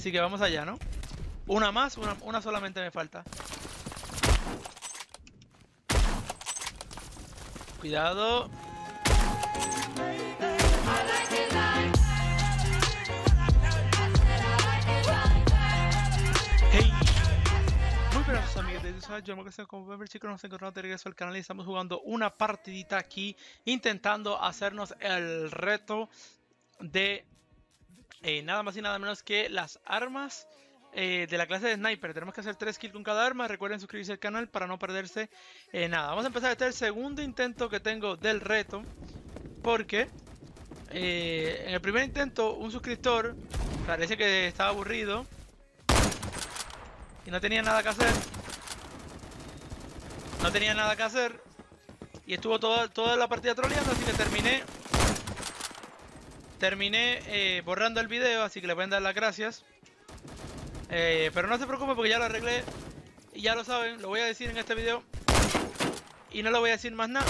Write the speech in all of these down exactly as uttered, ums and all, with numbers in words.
Así que vamos allá, ¿no? Una más, una, una solamente me falta. Cuidado. Hey. Muy buenas amigos de YouTube, yo me como pueden ver, chicos, nos encontramos de regreso al canal y estamos jugando una partidita aquí, intentando hacernos el reto de eh, nada más y nada menos que las armas eh, de la clase de sniper. Tenemos que hacer tres kills con cada arma. Recuerden suscribirse al canal para no perderse eh, nada. Vamos a empezar. Este es el segundo intento que tengo del reto, porque eh, en el primer intento un suscriptor parece que estaba aburrido y no tenía nada que hacer. No tenía nada que hacer y estuvo toda, toda la partida troleando, así que terminé Terminé eh, borrando el video, así que le pueden dar las gracias. Eh, pero no se preocupen porque ya lo arreglé y ya lo saben, lo voy a decir en este video y no lo voy a decir más nada.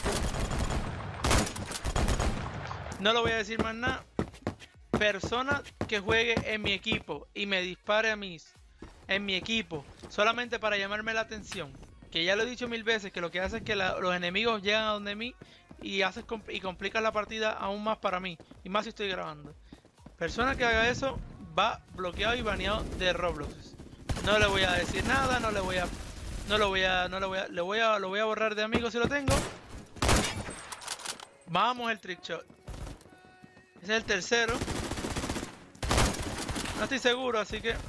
No lo voy a decir más nada. Persona que juegue en mi equipo y me dispare a mí en mi equipo solamente para llamarme la atención, que ya lo he dicho mil veces, que lo que hace es que la, los enemigos llegan a donde mí y hace y complica la partida aún más para mí, y más si estoy grabando. Persona que haga eso va bloqueado y baneado de Roblox. No le voy a decir nada, no le voy a no lo voy a no le voy a le voy a lo voy a borrar de amigos si lo tengo. Vamos el trick shot. Ese es el tercero. No estoy seguro, así que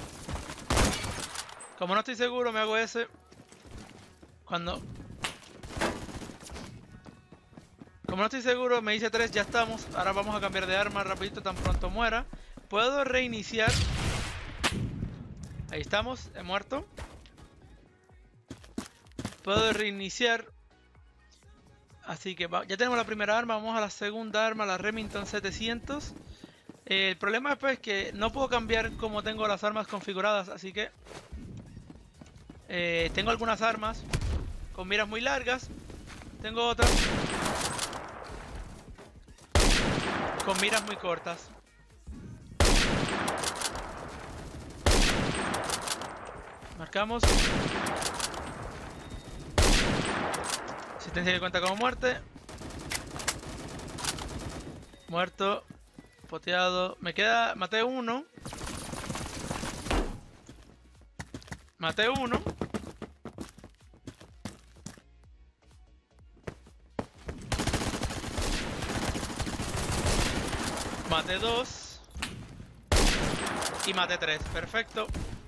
como no estoy seguro me hago ese. Cuando Como no estoy seguro, me hice tres, ya estamos. Ahora vamos a cambiar de arma rapidito, tan pronto muera. Puedo reiniciar. Ahí estamos, he muerto. Puedo reiniciar. Así que va, ya tenemos la primera arma, vamos a la segunda arma, la Remington setecientos. Eh, el problema es pues que no puedo cambiar como tengo las armas configuradas, así que eh, tengo algunas armas con miras muy largas. Tengo otras con miras muy cortas. Marcamos. Asistencia que cuenta como muerte. Muerto. Poteado. Me queda... Maté uno. Maté uno. Maté dos. Y maté tres. Perfecto.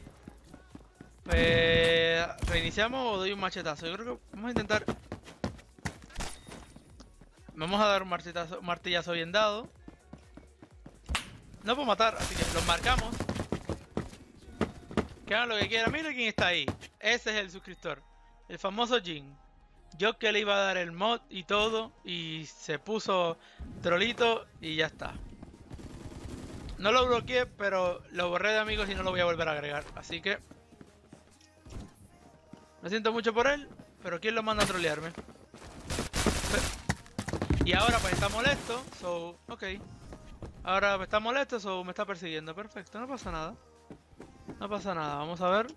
Pues, ¿reiniciamos o doy un machetazo? Yo creo que vamos a intentar... Vamos a dar un martillazo, martillazo bien dado. No puedo matar, así que los marcamos. Que hagan lo que quieran. Mira quién está ahí. Ese es el suscriptor. El famoso Jin. Yo que le iba a dar el mod y todo. Y se puso trolito y ya está. No lo bloqueé, pero lo borré de amigos y no lo voy a volver a agregar. Así que... Me siento mucho por él, pero ¿quién lo manda a trolearme? Y ahora pues está molesto, so... Ok. Ahora está molesto, so me está persiguiendo. Perfecto, no pasa nada. No pasa nada, vamos a ver.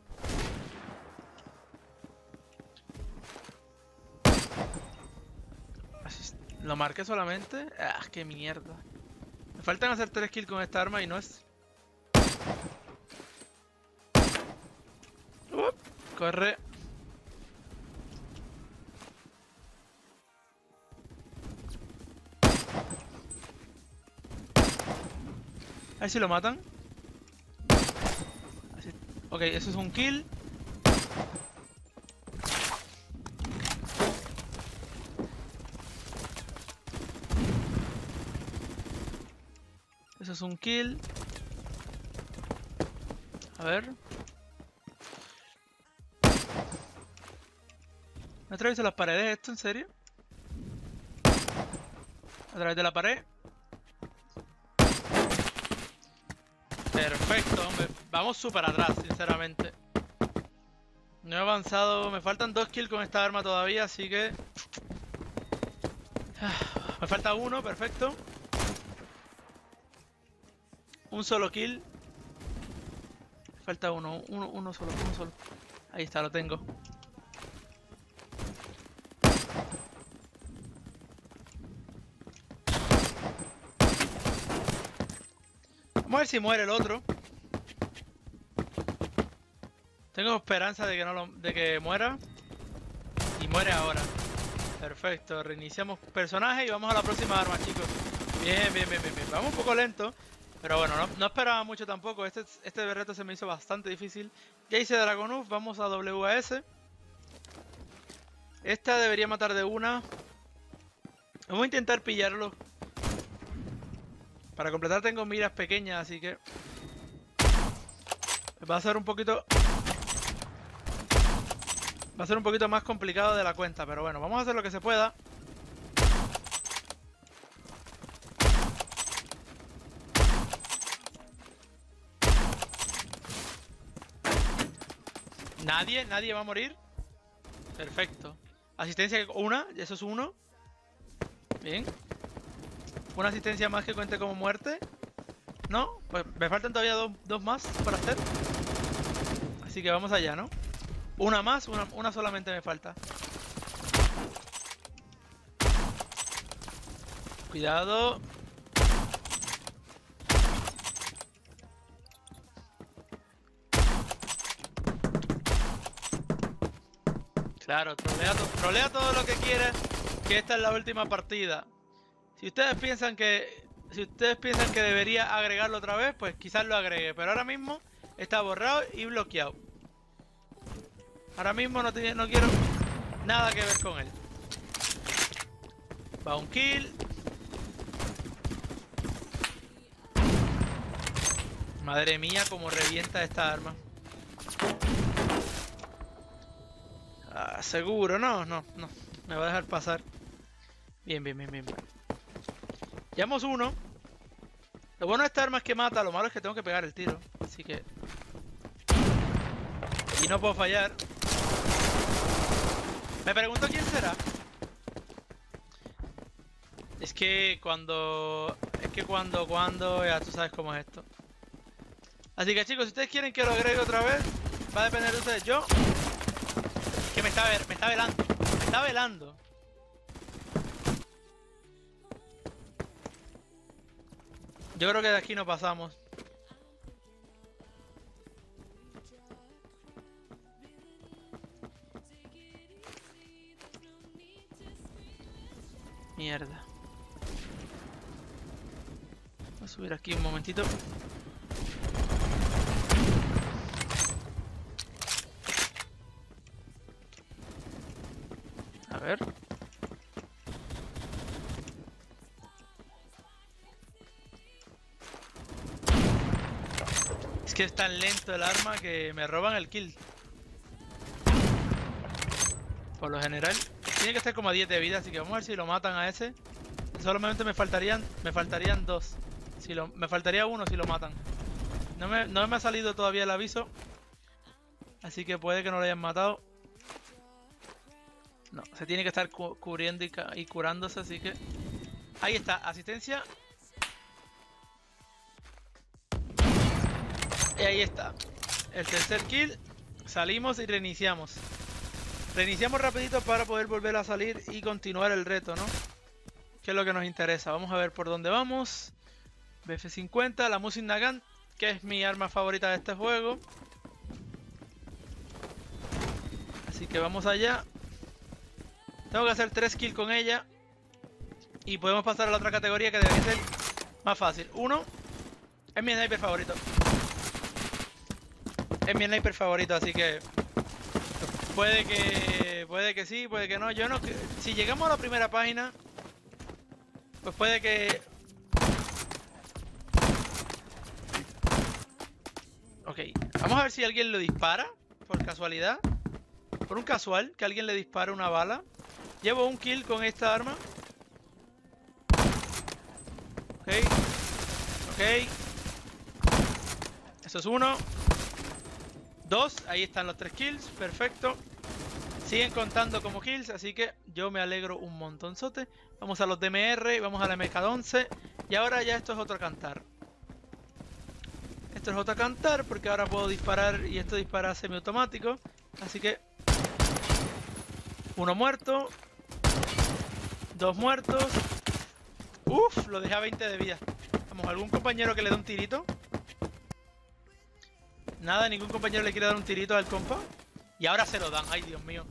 Así, lo marqué solamente. Ah, qué mierda. Me faltan hacer tres kills con esta arma y no es... Uh, corre. A ver si lo matan. Así. Ok, eso es un kill. Eso es un kill. A ver. ¿Me atravieso las paredes esto? ¿En serio? A través de la pared. Perfecto, hombre. Vamos súper atrás, sinceramente. No he avanzado. Me faltan dos kills con esta arma todavía, así que... Me falta uno, perfecto. Un solo kill. Falta uno, uno, uno solo, uno solo. Ahí está, lo tengo. Vamos a ver si muere el otro. Tengo esperanza de que no lo, de que muera. Y muere ahora. Perfecto, reiniciamos personaje y vamos a la próxima arma, chicos. Bien, bien, bien, bien, bien. Vamos un poco lento. Pero bueno, no, no esperaba mucho tampoco. Este, este reto se me hizo bastante difícil. Ya hice Dragonuf, vamos a W A S. Esta debería matar de una. Vamos a intentar pillarlo. Para completar tengo miras pequeñas, así que va a ser un poquito... Va a ser un poquito más complicado de la cuenta, pero bueno, vamos a hacer lo que se pueda. Nadie, nadie va a morir. Perfecto. Asistencia una, eso es uno. Bien. Una asistencia más que cuente como muerte. No, pues me faltan todavía dos, dos más para hacer. Así que vamos allá, ¿no? Una más, una, una solamente me falta. Cuidado. Claro, trolea, to trolea todo lo que quiera, que esta es la última partida. Si ustedes piensan que si ustedes piensan que debería agregarlo otra vez, pues quizás lo agregue, pero ahora mismo está borrado y bloqueado. Ahora mismo no, te, no quiero nada que ver con él. Va un kill. Madre mía, como revienta esta arma. Ah, seguro, no, no, no. Me va a dejar pasar. Bien, bien, bien, bien. Llevamos uno. Lo bueno de esta arma es que mata, lo malo es que tengo que pegar el tiro. Así que... Y no puedo fallar. Me pregunto quién será. Es que cuando... Es que cuando, cuando... Ya tú sabes cómo es esto. Así que chicos, si ustedes quieren que lo agregue otra vez, va a depender de ustedes. Yo... Que me está, me está velando. Me está velando. Yo creo que de aquí no pasamos. Mierda. Voy a subir aquí un momentito. A ver. Es que es tan lento el arma que me roban el kill. Por lo general. Tiene que estar como a diez de vida, así que vamos a ver si lo matan a ese. Solamente me faltarían me faltarían dos. Si lo, me faltaría uno si lo matan. No me, no me ha salido todavía el aviso. Así que puede que no lo hayan matado. No, se tiene que estar cu cubriendo y, y curándose, así que... Ahí está, asistencia. Y ahí está. El tercer kill. Salimos y reiniciamos. Reiniciamos rapidito para poder volver a salir y continuar el reto, ¿no? Que es lo que nos interesa. Vamos a ver por dónde vamos. B F cincuenta, la Mosin Nagant, que es mi arma favorita de este juego. Así que vamos allá. Tengo que hacer tres kills con ella. Y podemos pasar a la otra categoría que debería ser más fácil. Uno, es mi sniper favorito. Es mi sniper favorito, así que... Puede que... Puede que sí, puede que no. Yo no... Si llegamos a la primera página... Pues puede que... Ok. Vamos a ver si alguien lo dispara. Por casualidad. Por un casual. Que alguien le dispare una bala. Llevo un kill con esta arma. Ok. Ok. Eso es uno. Dos. Ahí están los tres kills. Perfecto. Siguen contando como kills, así que yo me alegro un montonzote. Vamos a los D M R, vamos a la M K once. Y ahora ya esto es otro cantar. Esto Esto es J cantar porque ahora puedo disparar y esto dispara semiautomático. Así que... Uno muerto. Dos muertos. Uf, lo dejé a veinte de vida. Vamos, ¿algún compañero que le dé un tirito? Nada, ningún compañero le quiere dar un tirito al compa. Y ahora se lo dan, ay Dios mío.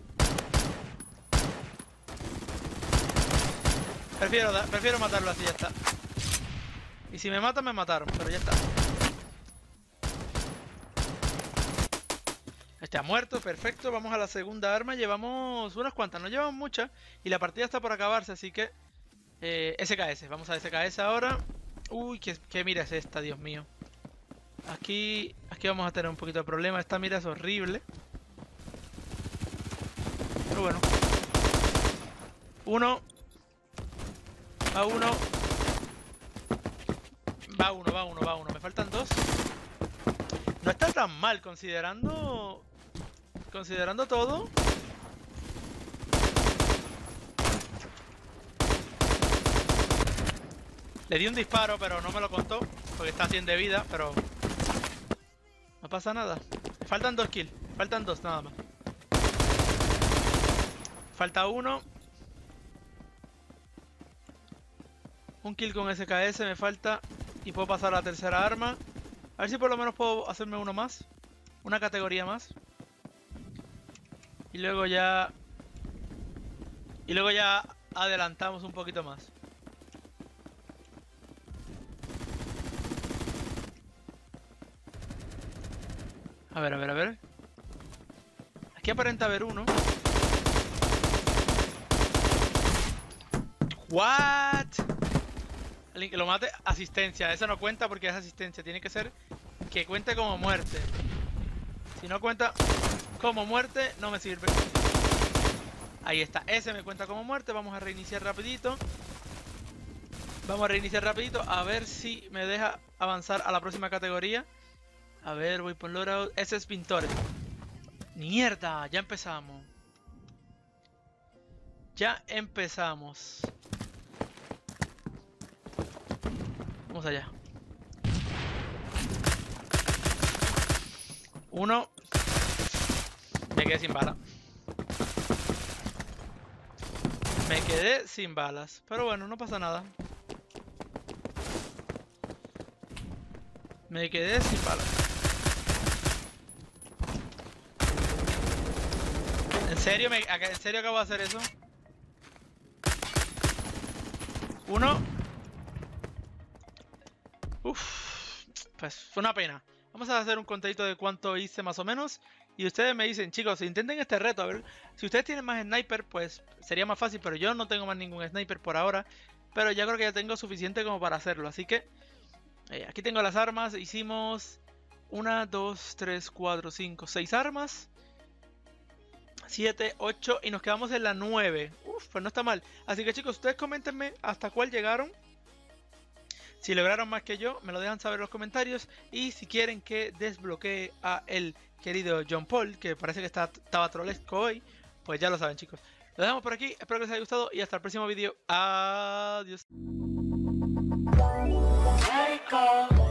Prefiero, prefiero matarlo así, ya está. Y si me matan, me mataron, pero ya está. Este ha muerto, perfecto. Vamos a la segunda arma. Llevamos unas cuantas, no llevamos muchas. Y la partida está por acabarse, así que... Eh, S K S, vamos a S K S ahora. Uy, qué, qué mira es esta, Dios mío. Aquí, aquí vamos a tener un poquito de problema. Esta mira es horrible. Pero bueno. Uno. Va uno. Va uno, va uno, va uno. Me faltan dos. No está tan mal considerando... Considerando todo. Le di un disparo, pero no me lo contó. Porque está cien de vida, pero... No pasa nada. Faltan dos kills. Faltan dos, nada más. Falta uno. Un kill con S K S me falta. Y puedo pasar a la tercera arma. A ver si por lo menos puedo hacerme uno más. Una categoría más. Y luego ya... Y luego ya adelantamos un poquito más. A ver, a ver, a ver. Aquí aparenta haber uno. What? Alguien que lo mate, asistencia. Eso no cuenta porque es asistencia. Tiene que ser que cuente como muerte. Si no cuenta como muerte, no me sirve. Ahí está. Ese me cuenta como muerte. Vamos a reiniciar rapidito. Vamos a reiniciar rapidito. A ver si me deja avanzar a la próxima categoría. A ver, voy por loadout. Ese es pintores. Mierda, ya empezamos. Ya empezamos. Vamos allá. Uno. Me quedé sin bala. Me quedé sin balas. Pero bueno, no pasa nada. Me quedé sin balas. ¿En serio? Me, ¿En serio acabo de hacer eso? Uno. Uff. Pues fue una pena. Vamos a hacer un contadito de cuánto hice más o menos. Y ustedes me dicen, chicos, intenten este reto. A ver, si ustedes tienen más sniper, pues sería más fácil. Pero yo no tengo más ningún sniper por ahora. Pero ya creo que ya tengo suficiente como para hacerlo. Así que eh, aquí tengo las armas. Hicimos una, dos, tres, cuatro, cinco, seis armas. siete, ocho y nos quedamos en la nueve. Uf, pues no está mal. Así que chicos, ustedes coméntenme hasta cuál llegaron. Si lograron más que yo, me lo dejan saber en los comentarios. Y si quieren que desbloquee a el querido John Paul, que parece que está, estaba trolesco hoy, pues ya lo saben chicos. Lo dejamos por aquí, espero que les haya gustado y hasta el próximo vídeo. Adiós.